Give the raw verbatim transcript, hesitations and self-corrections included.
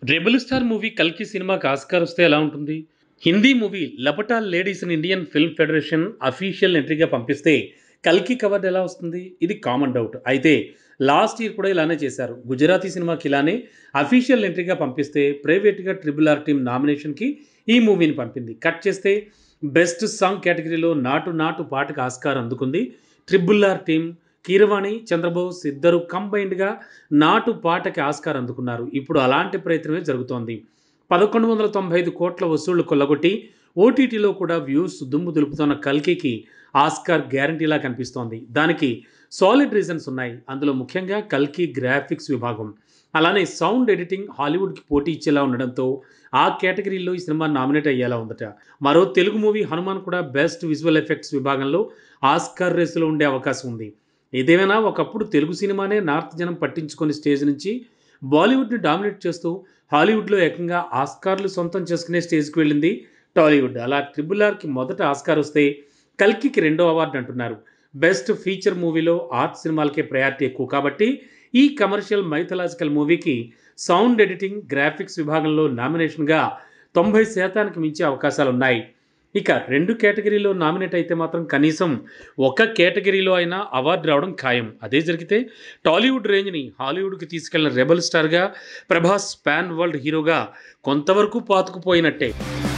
Rebel star movie 'కల్కి' సినిమాకి Oscar వస్తే ఎలా ఉంటుంది? Hindi movie 'Laapataa Ladies in Indian Film Federation' official ఎంట్రీగా పంపిస్తే 'కల్కి'కి అవార్డు ఎలా వస్తుంది? ఇది కామన్ డౌట్. అయితే లాస్ట్ ఇయర్ కూడా ఇలానే చేశారు. గుజరాతీ సినిమాకి ఇలానే అఫీషియల్ ఎంట్రీగా పంపిస్తే ప్రైవేట్‌గా 'ట్రిపుల్ ఆర్' టీమ్ నామినేషన్‌కి ఈ మూవీని పంపింది. కట్ చేస్తే బెస్ట్ సాంగ్ కేటగిరీలో 'నాటు నాటు' పాటకు ఆస్కార్ అందుకుంది. 'Triple R' team Keeravani, Chandrabose ఇద్దరు కంబైన్డ్‌గా 'నాటు' పాటకి ఆస్కార్ అందుకున్నారు. ఇప్పుడు అలాంటి ప్రయత్నమే జరుగుతోంది. పదకొండు వందల తొంభై ఐదు కోట్ల వసూళ్లు కొల్లగొట్టి ఓటీటీలో కూడా వ్యూస్ దుమ్ము దులుపుతున్న 'కల్కి'కి ఆస్కార్ గ్యారంటీలా కనిపిస్తోంది. దానికి సాలిడ్ రీజన్స్ ఉన్నాయి. అందులో ముఖ్యంగా 'కల్కి' గ్రాఫిక్స్ విభాగం, అలానే సౌండ్ ఎడిటింగ్ హాలీవుడ్‌కి పోటీ ఇచ్చేలా ఉండడంతో ఆ కేటగిరీలో ఈ సినిమా నామినేట్ అయ్యేలా ఉందట. మరో తెలుగు మూవీ 'హనుమాన్' కూడా బెస్ట్ విజువల్ ఎఫెక్ట్స్ విభాగంలో ఆస్కార్ రేసులో ఉండే అవకాశం ఉంది. ఏదేమైనా ఒకప్పుడు తెలుగు సినిమానే నార్త్ జనం పట్టించుకుని స్టేజ్ నుంచి బాలీవుడ్ని డామినేట్ చేస్తూ హాలీవుడ్లో ఏకంగా ఆస్కార్లు సొంతం చేసుకునే స్టేజ్కి వెళ్ళింది టాలీవుడ్. అలా 'ట్రిపుల్ ఆర్'కి మొదట ఆస్కార్ వస్తే 'కల్కి'కి రెండో అవార్డు అంటున్నారు. బెస్ట్ ఫీచర్ మూవీలో ఆర్ట్ సినిమాలకే ప్రయారిటీ ఎక్కువ కాబట్టి ఈ కమర్షియల్ మైథలాజికల్ మూవీకి సౌండ్ ఎడిటింగ్, గ్రాఫిక్స్ విభాగంలో నామినేషన్గా తొంభై శాతానికి మించే అవకాశాలున్నాయి. ఇక రెండు కేటగిరీలో నామినేట్ అయితే మాత్రం కనీసం ఒక కేటగిరీలో అయినా అవార్డు రావడం ఖాయం. అదే జరిగితే టాలీవుడ్ రేంజ్ని హాలీవుడ్కి తీసుకెళ్లిన రెబెల్ స్టార్గా ప్రభాస్ పాన్ వరల్డ్ హీరోగా కొంతవరకు పాతుకుపోయినట్టే.